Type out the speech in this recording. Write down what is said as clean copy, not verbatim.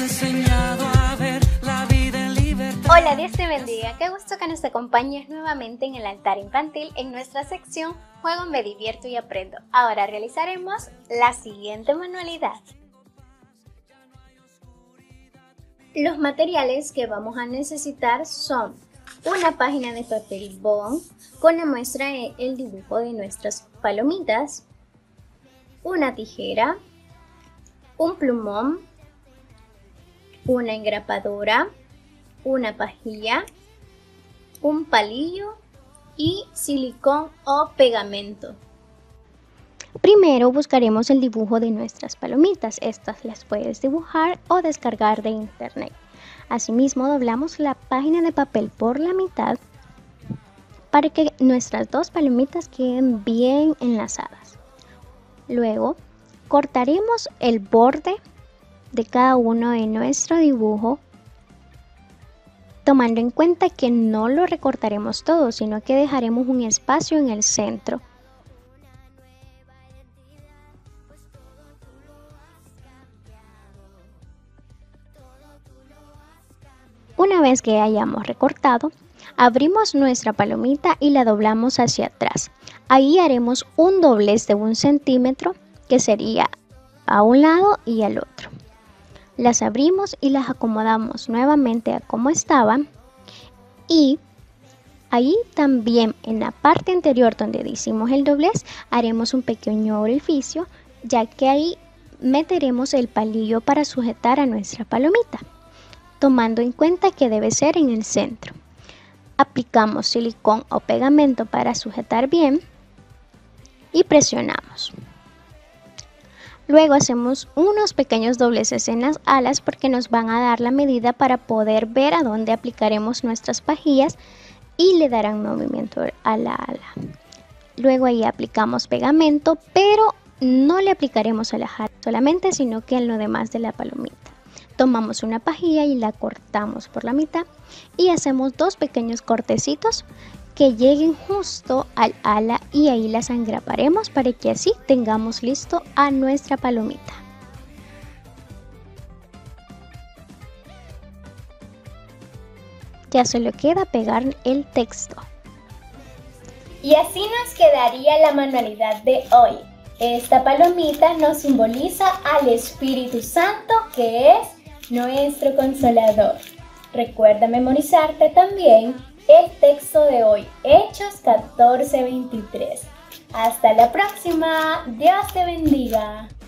enseñado a ver la vida en libertad. Hola, Dios te bendiga. Qué gusto que nos acompañes nuevamente en el altar infantil en nuestra sección Juego, me divierto y aprendo. Ahora realizaremos la siguiente manualidad. Los materiales que vamos a necesitar son una página de papel bond con la muestra el dibujo de nuestras palomitas, una tijera, un plumón, una engrapadora, una pajilla, un palillo y silicón o pegamento. Primero buscaremos el dibujo de nuestras palomitas. Estas las puedes dibujar o descargar de internet. Asimismo, doblamos la página de papel por la mitad para que nuestras dos palomitas queden bien enlazadas. Luego, cortaremos el borde de cada uno de nuestro dibujo, tomando en cuenta que no lo recortaremos todo, sino que dejaremos un espacio en el centro. Una vez que hayamos recortado, abrimos nuestra palomita y la doblamos hacia atrás. Ahí haremos un doblez de 1 centímetro, que sería a un lado y al otro. Las abrimos y las acomodamos nuevamente a como estaban. Y ahí también en la parte anterior donde hicimos el doblez, haremos un pequeño orificio, ya que ahí meteremos el palillo para sujetar a nuestra palomita, tomando en cuenta que debe ser en el centro. Aplicamos silicón o pegamento para sujetar bien y presionamos. Luego hacemos unos pequeños dobleces en las alas porque nos van a dar la medida para poder ver a dónde aplicaremos nuestras pajillas y le darán movimiento a la ala. Luego ahí aplicamos pegamento, pero no le aplicaremos a la alas solamente, sino que en lo demás de la palomita. Tomamos una pajilla y la cortamos por la mitad y hacemos dos pequeños cortecitos que lleguen justo al ala y ahí las engraparemos para que así tengamos listo a nuestra palomita. Ya solo queda pegar el texto. Y así nos quedaría la manualidad de hoy. Esta palomita nos simboliza al Espíritu Santo, que es nuestro consolador. Recuerda memorizarte también el texto de hoy, Hechos 14:23. Hasta la próxima. Dios te bendiga.